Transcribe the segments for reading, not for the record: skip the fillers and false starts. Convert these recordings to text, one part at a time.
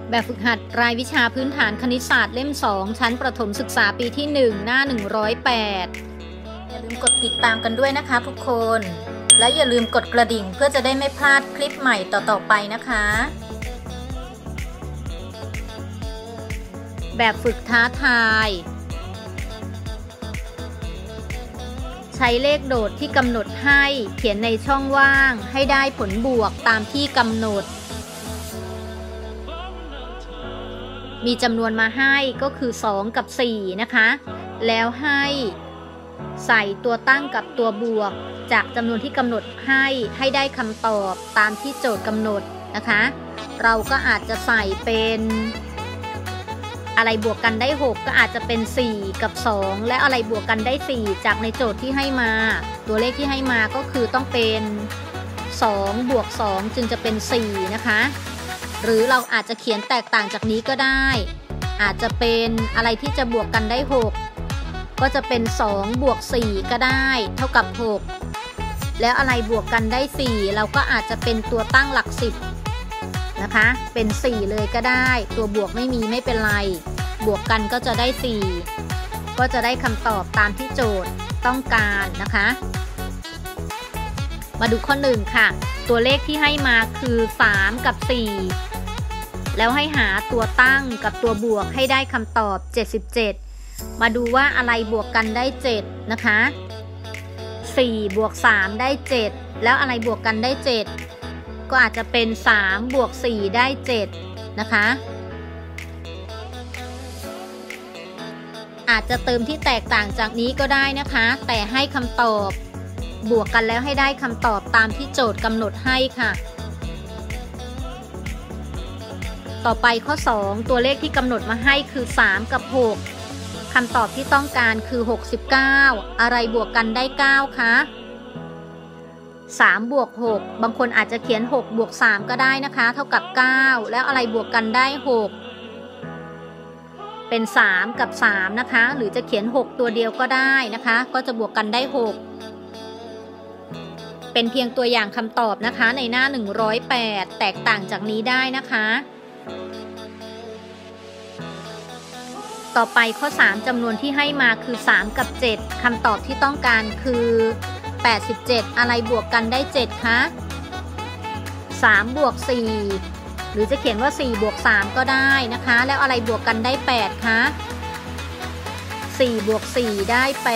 แบบฝึกหัดรายวิชาพื้นฐานคณิตศาสตร์เล่ม 2 ชั้นประถมศึกษาปีที่ 1 หน้า 108 อย่าลืมกดติดตามกันด้วยนะคะทุกคน และอย่าลืมกดกระดิ่งเพื่อจะได้ไม่พลาดคลิปใหม่ต่อๆไปนะคะแบบฝึกท้าทายใช้เลขโดดที่กำหนดให้เขียนในช่องว่างให้ได้ผลบวกตามที่กำหนดมีจำนวนมาให้ก็คือ2กับ4นะคะแล้วให้ใส่ตัวตั้งกับตัวบวกจากจำนวนที่กำหนดให้ได้คำตอบตามที่โจทย์กำหนดนะคะเราก็อาจจะใส่เป็นอะไรบวกกันได้6ก็อาจจะเป็น4กับ2และอะไรบวกกันได้4จากในโจทย์ที่ให้มาตัวเลขที่ให้มาก็คือต้องเป็น2บวก2จึงจะเป็น4นะคะหรือเราอาจจะเขียนแตกต่างจากนี้ก็ได้อาจจะเป็นอะไรที่จะบวกกันได้6ก็จะเป็น2บวก4ก็ได้เท่ากับ6แล้วอะไรบวกกันได้4เราก็อาจจะเป็นตัวตั้งหลัก10นะคะเป็น4เลยก็ได้ตัวบวกไม่มีไม่เป็นไรบวกกันก็จะได้4ก็จะได้คำตอบตามที่โจทย์ต้องการนะคะมาดูข้อ1ค่ะตัวเลขที่ให้มาคือ3กับ4แล้วให้หาตัวตั้งกับตัวบวกให้ได้คำตอบ77มาดูว่าอะไรบวกกันได้7นะคะ4บวก3ได้7แล้วอะไรบวกกันได้7ก็อาจจะเป็น3บวก4ได้7นะคะอาจจะเติมที่แตกต่างจากนี้ก็ได้นะคะแต่ให้คำตอบบวกกันแล้วให้ได้คำตอบตามที่โจทย์กำหนดให้ค่ะต่อไปข้อ2ตัวเลขที่กำหนดมาให้คือ3กับ6คำตอบที่ต้องการคือ69อะไรบวกกันได้9คะ3บวก6บางคนอาจจะเขียน6บวก3ก็ได้นะคะเท่ากับ9แล้วอะไรบวกกันได้6เป็น3กับ3นะคะหรือจะเขียน6ตัวเดียวก็ได้นะคะก็จะบวกกันได้6เป็นเพียงตัวอย่างคำตอบนะคะในหน้า108แตกต่างจากนี้ได้นะคะต่อไปข้อ3จำนวนที่ให้มาคือ3กับ7คำตอบที่ต้องการคือ87อะไรบวกกันได้7คะ3บวก4หรือจะเขียนว่า4บวก3ก็ได้นะคะแล้วอะไรบวกกันได้8คะ4บวก4ได้8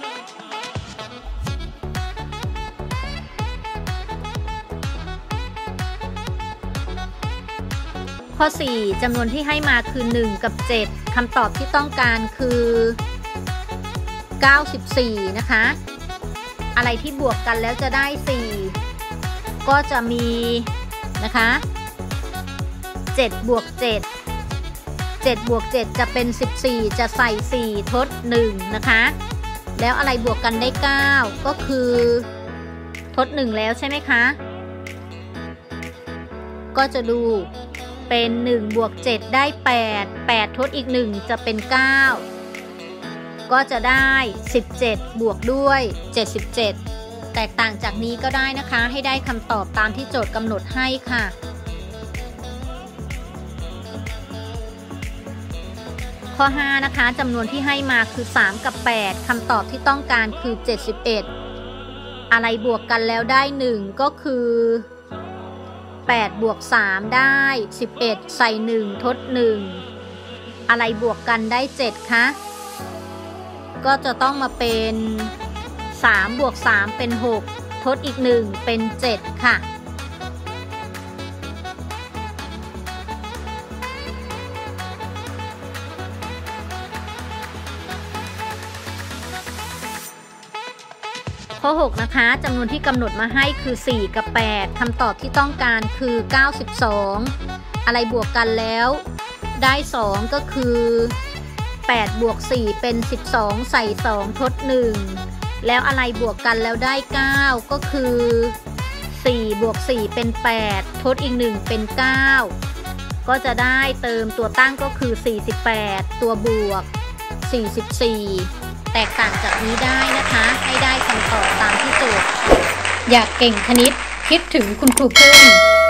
ข้อ4จำนวนที่ให้มาคือ1กับ7คำตอบที่ต้องการคือ94นะคะอะไรที่บวกกันแล้วจะได้4ก็จะมีนะคะ7บวก7 7บวก7จะเป็น14จะใส่4ทด1นะคะแล้วอะไรบวกกันได้9ก็คือทด1แล้วใช่ไหมคะก็จะดูเป็น1บวก7ได้8 8ทดอีก1จะเป็น9ก็จะได้17บวกด้วย77แตกต่างจากนี้ก็ได้นะคะให้ได้คำตอบตามที่โจทย์กำหนดให้ค่ะข้อ5นะคะจำนวนที่ให้มาคือ3กับ8คำตอบที่ต้องการคือ71อะไรบวกกันแล้วได้1ก็คือ8บวก3ได้11ใส่1ทด1อะไรบวกกันได้7คะก็จะต้องมาเป็น3บวก3เป็น6ทดอีก1เป็น7ค่ะข้อ6นะคะจำนวนที่กำหนดมาให้คือ4กับ8คำตอบที่ต้องการคือ92อะไรบวกกันแล้วได้2ก็คือ8บวก4เป็น12ใส่2ทด1แล้วอะไรบวกกันแล้วได้9ก็คือ4บวก4เป็น8ทดอีก1เป็น9ก็จะได้เติมตัวตั้งก็คือ48ตัวบวก44แตกต่างจากนี้ได้นะคะให้ได้คำตอบตามที่โจทย์อยากเก่งคณิตคิดถึงคุณครูพึ่ง